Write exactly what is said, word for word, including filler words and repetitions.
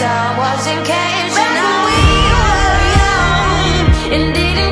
time wasn't caged, and now we were young and didn't